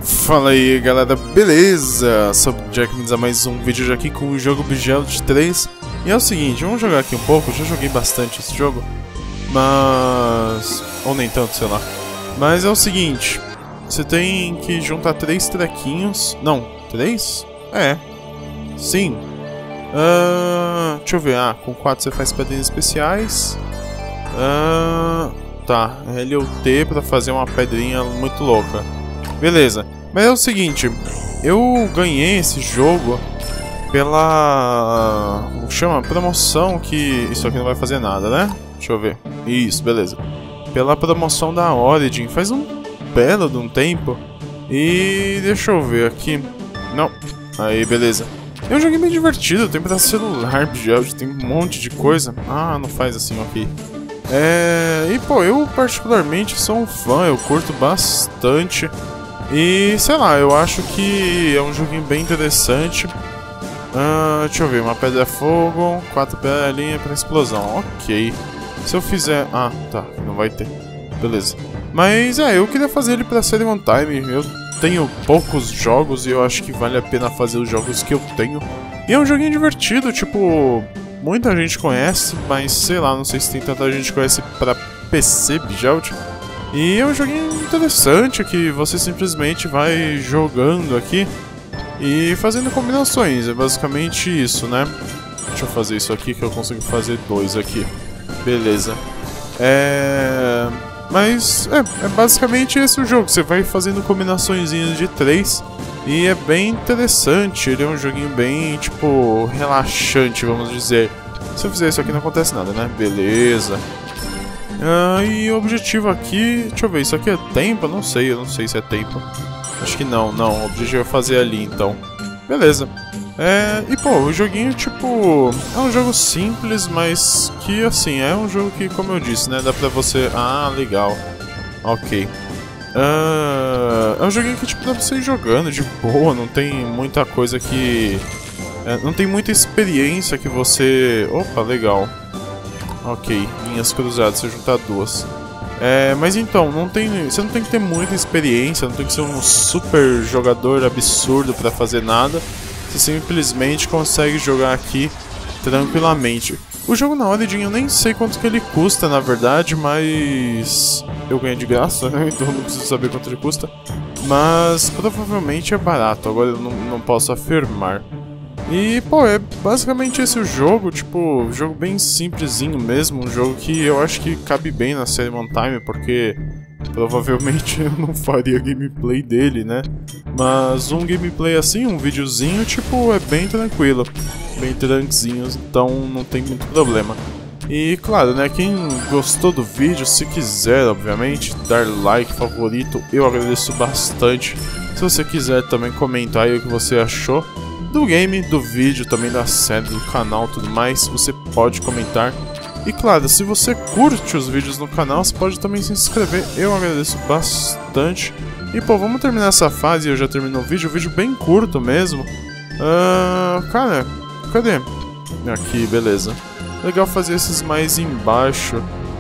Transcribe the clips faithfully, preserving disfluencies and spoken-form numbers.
Fala aí galera, beleza? Sou o Jack, bem-vindos a mais um vídeo já aqui com o jogo Bejeweled três. E é o seguinte, vamos jogar aqui um pouco, já joguei bastante esse jogo, mas... ou nem tanto, sei lá. Mas é o seguinte, você tem que juntar três trequinhos... Não, três? É, sim. Uh, deixa eu ver, ah, com quatro você faz pedrinhas especiais. Uh, tá, L ou T pra fazer uma pedrinha muito louca. Beleza, mas é o seguinte, eu ganhei esse jogo pela... como chama? Promoção que... isso aqui não vai fazer nada, né? Deixa eu ver. Isso, beleza. Pela promoção da Origin, faz um belo de um tempo. E deixa eu ver aqui. Não, aí beleza. É um joguinho bem divertido, tem pra celular, Bejeweled, tem um monte de coisa. Ah, não faz assim, ok. É... e pô, eu particularmente sou um fã, eu curto bastante. E, sei lá, eu acho que é um joguinho bem interessante. uh, Deixa eu ver, uma pedra fogo, quatro pedrinhas pra explosão, ok. Se eu fizer... ah, tá, não vai ter. Beleza. Mas, é, eu queria fazer ele pra série one time. Eu tenho poucos jogos e eu acho que vale a pena fazer os jogos que eu tenho. E é um joguinho divertido, tipo... muita gente conhece, mas, sei lá, não sei se tem tanta gente que conhece pra P C, Bejeweled. E é um joguinho interessante que você simplesmente vai jogando aqui e fazendo combinações, é basicamente isso, né? Deixa eu fazer isso aqui que eu consigo fazer dois aqui. Beleza. É... mas é, é basicamente esse o jogo, você vai fazendo combinaçõezinhas de três e é bem interessante, ele é um joguinho bem, tipo, relaxante, vamos dizer. Se eu fizer isso aqui não acontece nada, né? Beleza. Uh, e o objetivo aqui... deixa eu ver, isso aqui é tempo? Não sei, eu não sei se é tempo. Acho que não, não, o objetivo é fazer ali, então. Beleza. É, e pô, o joguinho, tipo... é um jogo simples, mas que, assim, é um jogo que, como eu disse, né, dá pra você... ah, legal. Ok. Uh, é um joguinho que, tipo, dá pra você ir jogando de boa, não tem muita coisa que... é, não tem muita experiência que você... opa, legal. Ok, linhas cruzadas, se eu juntar duas. É, mas então, não tem, você não tem que ter muita experiência, não tem que ser um super jogador absurdo pra fazer nada. Você simplesmente consegue jogar aqui tranquilamente. O jogo na Origin eu nem sei quanto que ele custa, na verdade, mas... eu ganhei de graça, né? Então não preciso saber quanto ele custa. Mas provavelmente é barato, agora eu não, não posso afirmar. E, pô, é basicamente esse o jogo, tipo, um jogo bem simplesinho mesmo, um jogo que eu acho que cabe bem na série one time, porque provavelmente eu não faria gameplay dele, né? Mas um gameplay assim, um videozinho, tipo, é bem tranquilo, bem tranquinho, então não tem muito problema. E, claro, né, quem gostou do vídeo, se quiser, obviamente, dar like, favorito, eu agradeço bastante. Se você quiser também comentar aí o que você achou do game, do vídeo, também da série, do canal, tudo mais, você pode comentar. E claro, se você curte os vídeos no canal, você pode também se inscrever, eu agradeço bastante. E pô, vamos terminar essa fase, eu já termino o vídeo, um vídeo bem curto mesmo. uh, Cara, cadê? Aqui, beleza. Legal fazer esses mais embaixo.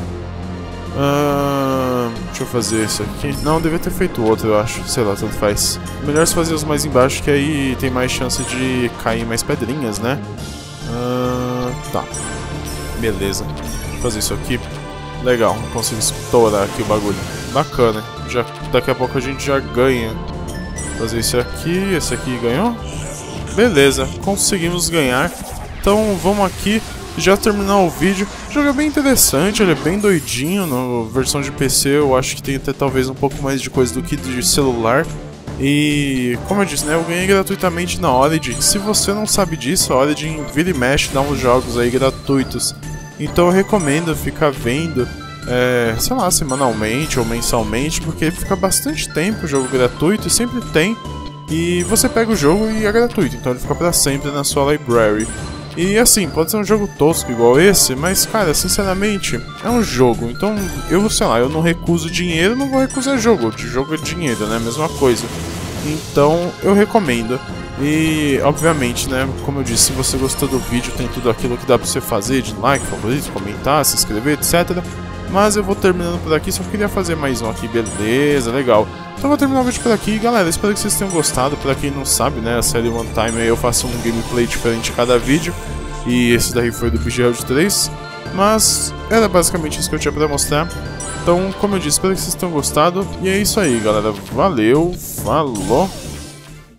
Uh, deixa eu fazer isso aqui. Não, eu devia ter feito outro, eu acho. Sei lá, tanto faz. Melhor se fazer os mais embaixo, que aí tem mais chance de cair mais pedrinhas, né? Uh, tá. Beleza. Deixa eu fazer isso aqui. Legal, consigo estourar aqui o bagulho. Bacana. Já, daqui a pouco a gente já ganha. Vou fazer isso aqui. Esse aqui ganhou? Beleza, conseguimos ganhar. Então vamos aqui. Já terminar o vídeo. O jogo é bem interessante, ele é bem doidinho. Na versão de P C eu acho que tem até talvez um pouco mais de coisa do que de celular. E como eu disse, né, eu ganhei gratuitamente na Origin. Se você não sabe disso, a Origin vira e mexe, dá uns jogos aí gratuitos. Então eu recomendo ficar vendo, é, sei lá, semanalmente ou mensalmente, porque fica bastante tempo o jogo gratuito e sempre tem. E você pega o jogo e é gratuito, então ele fica pra sempre na sua library. E assim, pode ser um jogo tosco igual esse, mas cara, sinceramente, é um jogo. Então, eu, sei lá, eu não recuso dinheiro, não vou recusar jogo. De jogo é dinheiro, né? Mesma coisa. Então, eu recomendo. E, obviamente, né, como eu disse, se você gostou do vídeo, tem tudo aquilo que dá pra você fazer, de like, favorito, comentar, se inscrever, etcétera. Mas eu vou terminando por aqui, só queria fazer mais um aqui, beleza, legal. Então vou terminar o vídeo por aqui, galera, espero que vocês tenham gostado. Pra quem não sabe, né, a série One Time aí eu faço um gameplay diferente a cada vídeo. E esse daí foi do B G World três. Mas era basicamente isso que eu tinha pra mostrar. Então, como eu disse, espero que vocês tenham gostado. E é isso aí, galera. Valeu, falou!